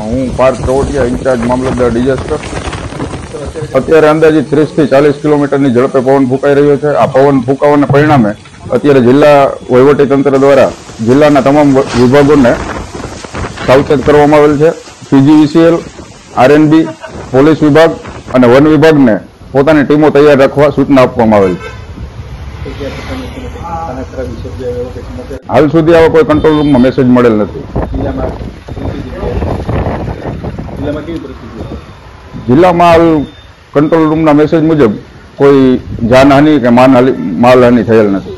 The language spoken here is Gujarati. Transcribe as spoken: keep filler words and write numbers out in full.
હું પાર્થ કવટિયા, ઇન્ચાર્જ મામલતદાર ડિઝાસ્ટર. અત્યારે અંદાજિત ત્રીસ થી ચાલીસ કિલોમીટરની ઝડપે પવન ફૂંકાઈ રહ્યો છે. આ પવન ફૂંકાવાના પરિણામે અત્યારે જિલ્લા વહીવટી તંત્ર દ્વારા જિલ્લાના તમામ વિભાગોને સાવચેત કરવામાં આવેલ છે. પીજીવીસીએલ, આરએનબી, પોલીસ વિભાગ અને વન વિભાગને પોતાની ટીમો તૈયાર રાખવા સૂચના આપવામાં આવેલ છે. હાલ સુધી આવા કોઈ કંટ્રોલ રૂમમાં મેસેજ મળેલ નથી. જિલ્લામાં હાલ કંટ્રોલ રૂમના મેસેજ મુજબ કોઈ જાનહાનિ કે માનહાનિ માલહાનિ થયેલ નથી.